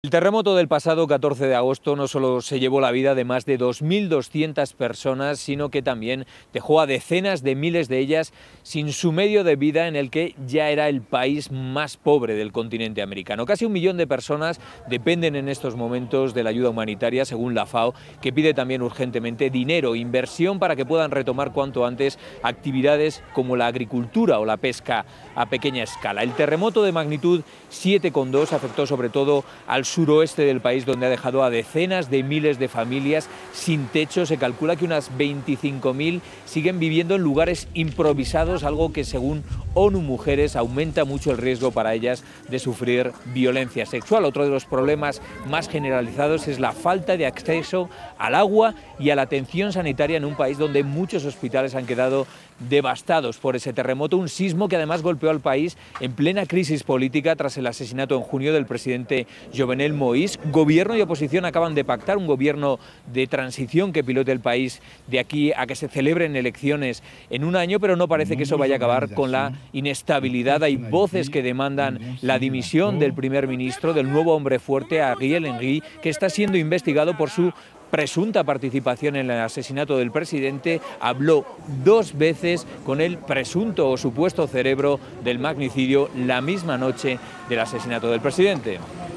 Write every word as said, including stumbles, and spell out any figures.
El terremoto del pasado catorce de agosto no solo se llevó la vida de más de dos mil doscientas personas, sino que también dejó a decenas de miles de ellas sin su medio de vida en el que ya era el país más pobre del continente americano. Casi un millón de personas dependen en estos momentos de la ayuda humanitaria, según la FAO, que pide también urgentemente dinero, inversión para que puedan retomar cuanto antes actividades como la agricultura o la pesca a pequeña escala. El terremoto de magnitud siete coma dos afectó sobre todo al suroeste del país, donde ha dejado a decenas de miles de familias sin techo. Se calcula que unas veinticinco mil siguen viviendo en lugares improvisados, algo que según ONU Mujeres aumenta mucho el riesgo para ellas de sufrir violencia sexual. Otro de los problemas más generalizados es la falta de acceso al agua y a la atención sanitaria en un país donde muchos hospitales han quedado devastados por ese terremoto, un sismo que además golpeó al país en plena crisis política tras el asesinato en junio del presidente Jovenel Moïse. Gobierno y oposición acaban de pactar un gobierno de transición que pilote el país de aquí a que se celebren elecciones en un año, pero no parece que eso vaya a acabar con la inestabilidad. Hay voces que demandan la dimisión del primer ministro, del nuevo hombre fuerte, Ariel Henry, que está siendo investigado por su presunta participación en el asesinato del presidente. Habló dos veces con el presunto o supuesto cerebro del magnicidio la misma noche del asesinato del presidente.